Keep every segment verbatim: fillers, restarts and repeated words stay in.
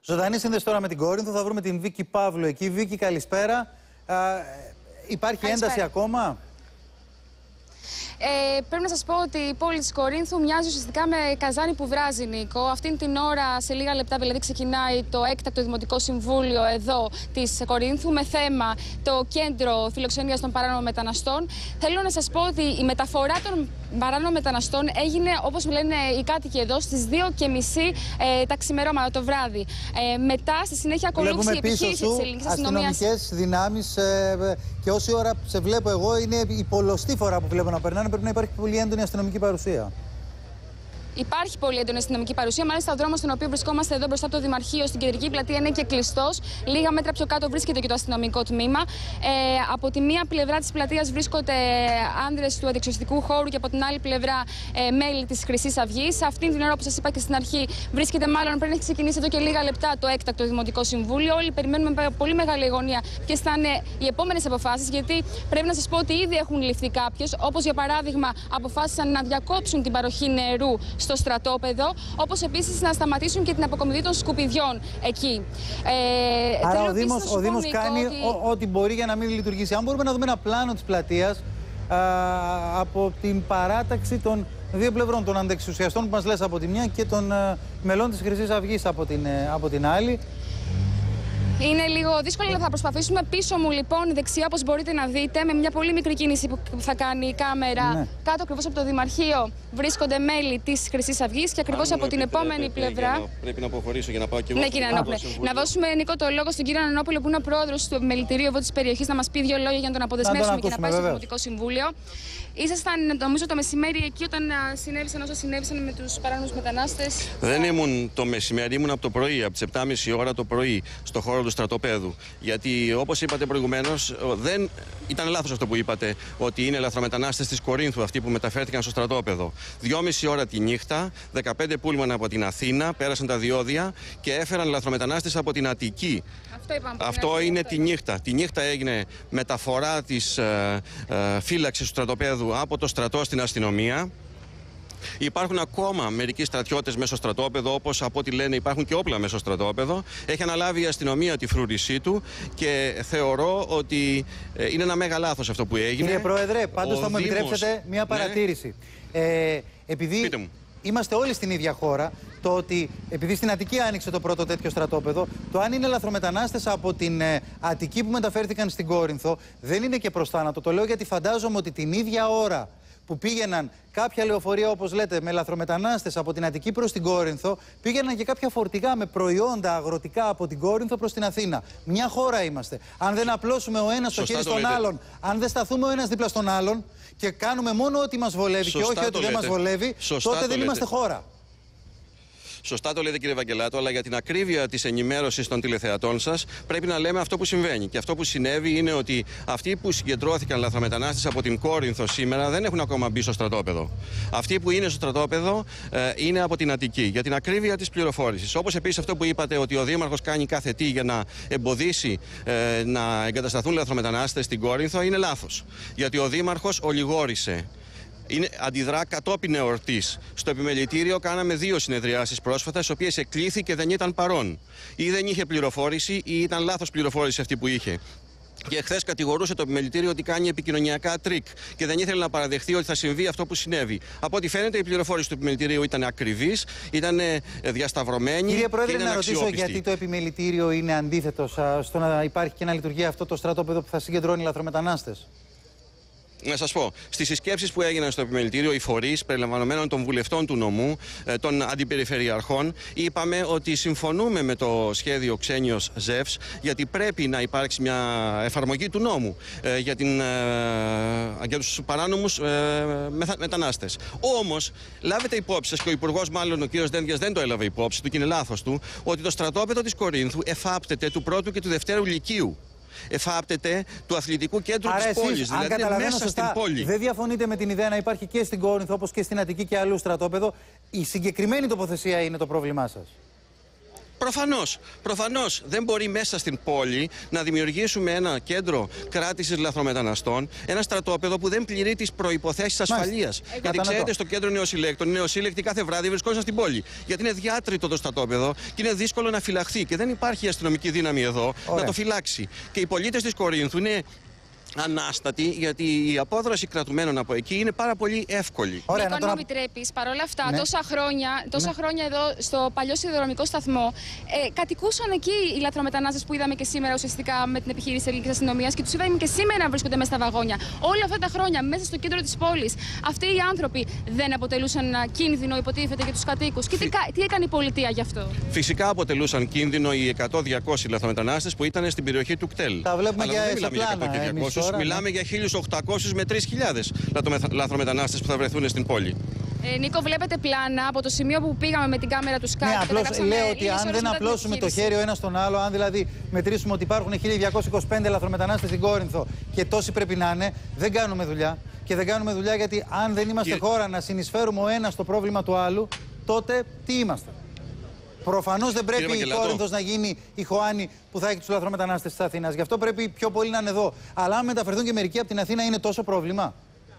Ζωντανή σύνδεση τώρα με την Κόρινθο. Θα βρούμε την Βίκη Παύλου εκεί. Βίκη, καλησπέρα. Α, υπάρχει καλησπέρα. Ένταση ακόμα? Ε, πρέπει να σας πω ότι η πόλη της Κορίνθου μοιάζει ουσιαστικά με καζάνι που βράζει, Νίκο. Αυτήν την ώρα, σε λίγα λεπτά δηλαδή, ξεκινάει το έκτακτο Δημοτικό Συμβούλιο εδώ της Κορίνθου με θέμα το κέντρο φιλοξενίας των παράνομων μεταναστών. Θέλω να σας πω ότι η μεταφορά των παράνομων μεταναστών έγινε, όπως λένε οι κάτοικοι εδώ, στις δύο και μισή ε, τα ξημερώματα το βράδυ. Ε, μετά, στη συνέχεια, ακολούθησε η επιχείρηση της ελληνικής αστυνομίας. Αστυνομικές δυνάμεις ε, και όση ώρα σε βλέπω εγώ, είναι η πολλωστή φορά που βλέπω να περνάνε. Πρέπει να υπάρχει πολύ έντονη αστυνομική παρουσία. Υπάρχει πολύ έντονη αστυνομική παρουσία. Μάλιστα, ο δρόμος στον οποίο βρισκόμαστε εδώ μπροστά από το Δημαρχείο στην κεντρική πλατεία είναι και κλειστός. Λίγα μέτρα πιο κάτω βρίσκεται και το αστυνομικό τμήμα. Ε, από τη μία πλευρά της πλατείας βρίσκονται άνδρες του αντιεξουσιαστικού χώρου και από την άλλη πλευρά ε, μέλη της Χρυσής Αυγής. Αυτή την ώρα που σας είπα και στην αρχή, βρίσκεται μάλλον πριν έχει ξεκινήσει εδώ και λίγα λεπτά το έκτακτο Δημοτικό Συμβούλιο. Όλοι περιμένουμε με πολύ μεγάλη αγωνία ποιες θα είναι οι επόμενες αποφάσεις, γιατί πρέπει να σας πω ότι ήδη έχουν ληφθεί κάποιες. Όπως για παράδειγμα, αποφάσισαν να διακόψουν την παροχή νερού στο στρατόπεδο, όπως επίσης να σταματήσουν και την αποκομιδή των σκουπιδιών εκεί. Ε, Άρα ο Δήμος, ο Δήμος κάνει ό,τι ότι μπορεί για να μην λειτουργήσει. Αν μπορούμε να δούμε ένα πλάνο της πλατείας α, από την παράταξη των δύο πλευρών, των αντεξουσιαστών που μας λες από τη μια και των α, μελών της Χρυσής Αυγής από την, από την άλλη. Είναι λίγο δύσκολο, αλλά θα προσπαθήσουμε. Πίσω μου, λοιπόν, δεξιά, όπως μπορείτε να δείτε, με μια πολύ μικρή κίνηση που θα κάνει η κάμερα, ναι. Κάτω ακριβώς από το Δημαρχείο βρίσκονται μέλη της Χρυσής Αυγής και ακριβώς από την επόμενη πλευρά. Να, πρέπει να αποχωρήσω για να πάω και εγώ. Ναι, κύριε Ανώπουλε. Να δώσουμε, Νίκο, το λόγο στον κύριο Ανώπουλο, που είναι ο πρόεδρος του επιμελητηρίου εδώ της περιοχής, να μας πει δύο λόγια για να τον αποδεσμεύσουμε να τον και να πάει στο Δημοτικό Συμβούλιο. Ήσασταν, νομίζω, το μεσημέρι εκεί όταν συνέβησαν όσα συνέβησαν με τους παράνομους μετανάστες. Δεν ήμουν το μεσημέρι, ήμουν από το πρωί, από τις επτά και μισή ώρα το πρωί, στο χώρο του στρατοπέδου. Γιατί, όπως είπατε προηγουμένως, δεν ήταν λάθος αυτό που είπατε, ότι είναι λαθρομετανάστες της Κορίνθου αυτοί που μεταφέρθηκαν στο στρατόπεδο. Δυόμιση ώρα τη νύχτα, δεκαπέντε πούλμαν από την Αθήνα, πέρασαν τα διόδια και έφεραν λαθρομετανάστες από την Αττική. Αυτό, είπαμε, αυτό είναι αυτό. τη νύχτα. Τη νύχτα έγινε μεταφορά της ε, ε, φύλαξης του στρατοπέδου από το στρατό στην αστυνομία. Υπάρχουν ακόμα μερικοί στρατιώτες μέσα στο στρατόπεδο, όπως από ό,τι λένε υπάρχουν και όπλα μέσα στο στρατόπεδο. Έχει αναλάβει η αστυνομία τη φρούρησή του και θεωρώ ότι είναι ένα μέγα λάθος αυτό που έγινε. Κύριε Πρόεδρε, πάντως θα μου Δήμος... επιτρέψετε μια παρατήρηση. Ναι. Ε, επειδή είμαστε όλοι στην ίδια χώρα, το ότι επειδή στην Αττική άνοιξε το πρώτο τέτοιο στρατόπεδο, το αν είναι λαθρομετανάστες από την ε, Αττική που μεταφέρθηκαν στην Κόρινθο δεν είναι και προς θάνατο. Το λέω γιατί φαντάζομαι ότι την ίδια ώρα που πήγαιναν κάποια λεωφορεία, όπως λέτε, με λαθρομετανάστες από την Αττική προς την Κόρινθο, πήγαιναν και κάποια φορτηγά με προϊόντα αγροτικά από την Κόρινθο προς την Αθήνα. Μια χώρα είμαστε. Αν δεν απλώσουμε ο ένας το χέρι στον άλλον, αν δεν σταθούμε ο ένας δίπλα στον άλλον και κάνουμε μόνο ό,τι μας βολεύει Σωστά και όχι ό,τι δεν μας βολεύει, Σωστά τότε δεν λέτε. είμαστε χώρα. Σωστά το λέτε, κύριε Βαγγελάτο, αλλά για την ακρίβεια της ενημέρωσης των τηλεθεατών σας πρέπει να λέμε αυτό που συμβαίνει. Και αυτό που συνέβη είναι ότι αυτοί που συγκεντρώθηκαν λαθρομετανάστες από την Κόρινθο σήμερα δεν έχουν ακόμα μπει στο στρατόπεδο. Αυτοί που είναι στο στρατόπεδο ε, είναι από την Αττική. Για την ακρίβεια της πληροφόρησης. Όπως επίσης αυτό που είπατε, ότι ο Δήμαρχος κάνει κάθε τι για να εμποδίσει ε, να εγκατασταθούν λαθρομετανάστες στην Κόρινθο είναι λάθος. Γιατί ο Δήμαρχος ολιγόρησε. Είναι, αντιδρά κατόπιν εορτής. Στο επιμελητήριο κάναμε δύο συνεδριάσεις πρόσφατα, στις οποίες εκλήθη και δεν ήταν παρόν. Ή δεν είχε πληροφόρηση, ή ήταν λάθος πληροφόρηση αυτή που είχε. Και χθες κατηγορούσε το επιμελητήριο ότι κάνει επικοινωνιακά τρίκ και δεν ήθελε να παραδεχθεί ότι θα συμβεί αυτό που συνέβη. Από ό,τι φαίνεται, η πληροφόρηση του επιμελητηρίου ήταν ακριβής, ήταν διασταυρωμένη. Κύριε Πρόεδρε, και να ρωτήσω γιατί το επιμελητήριο είναι αντίθετο στο να υπάρχει και να λειτουργεί αυτό το στρατόπεδο που θα συγκεντρώνει λαθρομετανάστες. Να σας πω, στις συσκέψεις που έγιναν στο επιμελητήριο, οι φορείς περιλαμβανομένων των βουλευτών του νομού, των αντιπεριφερειαρχών, είπαμε ότι συμφωνούμε με το σχέδιο Ξένιος ΖΕΦΣ, γιατί πρέπει να υπάρξει μια εφαρμογή του νόμου ε, για, την, ε, για τους παράνομους ε, μετανάστες. Όμως, λάβετε υπόψη σας, και ο Υπουργός, μάλλον ο κ. Δένδιας, δεν το έλαβε υπόψη του και είναι λάθος του, ότι το στρατόπεδο της Κορίνθου εφάπτεται του πρώτου και του δευτέρου λυκείου. Εφάπτεται του αθλητικού κέντρου Άρα της εσείς, πόλης, δηλαδή είναι μέσα σωστά, στην πόλη. Δεν διαφωνείτε με την ιδέα να υπάρχει και στην Κόρινθο, όπως και στην Αττική και αλλού στρατόπεδο. Η συγκεκριμένη τοποθεσία είναι το πρόβλημά σας. Προφανώς, προφανώς δεν μπορεί μέσα στην πόλη να δημιουργήσουμε ένα κέντρο κράτησης λαθρομεταναστών, ένα στρατόπεδο που δεν πληρεί τις προϋποθέσεις ασφαλείας. Γιατί ξέρετε, στο κέντρο νεοσυλλέκτων, οι νεοσύλλεκτοι κάθε βράδυ βρισκόντουσαν στην πόλη. Γιατί είναι διάτριτο το στρατόπεδο και είναι δύσκολο να φυλαχθεί. Και δεν υπάρχει αστυνομική δύναμη εδώ Ωραία. να το φυλάξει. Και οι πολίτες της Κορίνθου είναι ανάστατη, γιατί η απόδραση κρατουμένων από εκεί είναι πάρα πολύ εύκολη. Ωραία, Νίκο, αν μου επιτρέπεις, παρόλα αυτά, ναι. τόσα, χρόνια, τόσα ναι. χρόνια εδώ στο παλιό σιδηροδρομικό σταθμό, ε, κατοικούσαν εκεί οι λαθρομετανάστες που είδαμε και σήμερα ουσιαστικά με την επιχείρηση της ελληνικής αστυνομίας και τους είδαμε και σήμερα να βρίσκονται μέσα στα βαγόνια. Όλα αυτά τα χρόνια μέσα στο κέντρο της πόλης, αυτοί οι άνθρωποι δεν αποτελούσαν ένα κίνδυνο, υποτίθεται, για τους κατοίκους. Και τι, τι έκανε η πολιτεία γι' αυτό? Φυσικά αποτελούσαν κίνδυνο οι εκατό διακόσιοι λαθρομετανάστες που ήταν στην περιοχή του κτέλ. Τα βλέπουμε για πλάνα. Τώρα, μιλάμε ναι. για χίλιους οκτακόσιους με τρεις χιλιάδες λαθρομετανάστες που θα βρεθούν στην πόλη. Ε, Νίκο, βλέπετε πλάνα από το σημείο που πήγαμε με την κάμερα του Skype. Ναι, απλώς λέω ότι αν δεν απλώσουμε το χέρι ο ένας στον άλλο, αν δηλαδή μετρήσουμε ότι υπάρχουν χίλια διακόσιοι είκοσι πέντε λαθρομετανάστες στην Κόρινθο και τόσοι πρέπει να είναι, δεν κάνουμε δουλειά. Και δεν κάνουμε δουλειά γιατί αν δεν είμαστε και... χώρα να συνεισφέρουμε ο ένας στο πρόβλημα του άλλου, τότε τι είμαστε? Προφανώς δεν πρέπει η Κόρινθος να γίνει η Χωάνη που θα έχει τους λαθρομετανάστες της Αθήνας. Γι' αυτό πρέπει πιο πολύ να είναι εδώ. Αλλά αν μεταφερθούν και μερικοί από την Αθήνα, είναι τόσο πρόβλημα?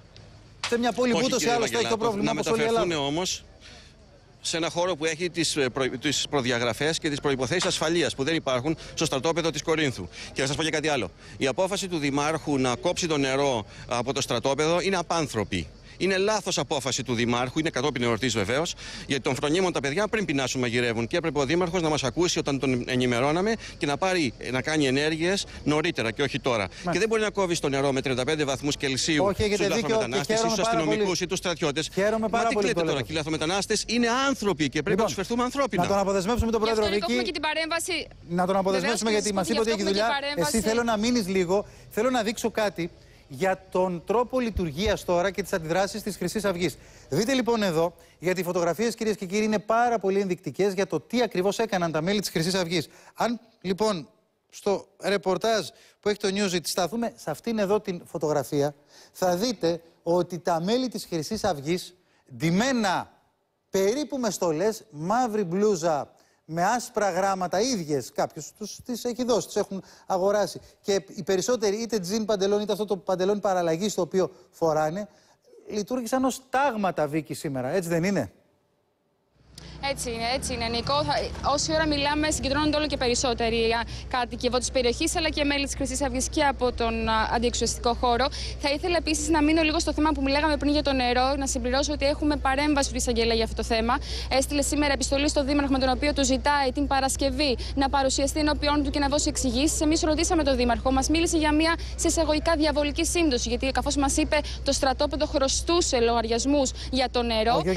Σε μια πόλη που ούτως ή άλλως θα έχει το πρόβλημα. Να μεταφερθούν όμως σε ένα χώρο που έχει τις, προ... τις προδιαγραφές και τις προϋποθέσεις ασφαλείας που δεν υπάρχουν στο στρατόπεδο της Κορίνθου. Και να σας πω και κάτι άλλο. Η απόφαση του Δημάρχου να κόψει το νερό από το στρατόπεδο είναι απάνθρωπη. Είναι λάθος απόφαση του Δημάρχου, είναι κατόπιν εορτής βεβαίως, γιατί των φρονίμων τα παιδιά πριν πεινάσουν μαγειρεύουν. Και έπρεπε ο Δήμαρχος να μας ακούσει όταν τον ενημερώναμε και να, πάρει, να κάνει ενέργειες νωρίτερα και όχι τώρα. Μα. Και δεν μπορεί να κόβει το νερό με τριάντα πέντε βαθμούς Κελσίου στους λαθρομετανάστες ή στους αστυνομικούς ή τους στρατιώτες. Χαίρομαι πάρα Μα τι πολύ. λέτε τώρα, και οι λαθρομετανάστες είναι άνθρωποι και πρέπει λοιπόν, να τους φερθούμε ανθρώπινα. Να τον αποδεσμεύσουμε τον πρόεδρο Βίκη. Να τον αποδεσμεύσουμε γιατί μας είπε ότι έχει δουλειά. Εσύ θέλω να μείνεις λίγο, θέλω να δείξω κάτι για τον τρόπο λειτουργίας τώρα και τις αντιδράσεις της Χρυσής Αυγής. Δείτε λοιπόν εδώ, γιατί οι φωτογραφίες, κυρίες και κύριοι, είναι πάρα πολύ ενδεικτικές για το τι ακριβώς έκαναν τα μέλη της Χρυσής Αυγής. Αν λοιπόν στο ρεπορτάζ που έχει το Newsy σταθούμε σε αυτήν εδώ την φωτογραφία, θα δείτε ότι τα μέλη της Χρυσής Αυγής, ντυμένα περίπου με στολές, μαύρη μπλούζα, με άσπρα γράμματα, ίδιες, κάποιος τους τις έχει δώσει, τις έχουν αγοράσει. Και οι περισσότεροι, είτε τζιν παντελόνι, είτε αυτό το παντελόνι παραλλαγής το οποίο φοράνε, λειτουργήσαν ως τάγματα, Βίκη, σήμερα. Έτσι δεν είναι? Έτσι είναι, έτσι είναι, Νίκο. Όση ώρα μιλάμε, συγκεντρώνονται όλο και περισσότεροι κάτοικοι εδώ της περιοχής, αλλά και μέλη της Χρυσής Αυγής και από τον αντιεξουσιαστικό χώρο. Θα ήθελα επίσης να μείνω λίγο στο θέμα που μιλάγαμε πριν για το νερό, να συμπληρώσω ότι έχουμε παρέμβαση του εισαγγελέα για αυτό το θέμα. Έστειλε σήμερα επιστολή στο Δήμαρχο με τον οποίο του ζητάει την Παρασκευή να παρουσιαστεί ενώπιον του και να δώσει εξηγήσεις. Εμείς ρωτήσαμε τον Δήμαρχο, μας μίλησε για μια σε εισαγωγικά διαβολική σύμπτωση, γιατί καθώς μας είπε το στρατόπεδο χρωστούσε λογαριασμούς για το νέρο.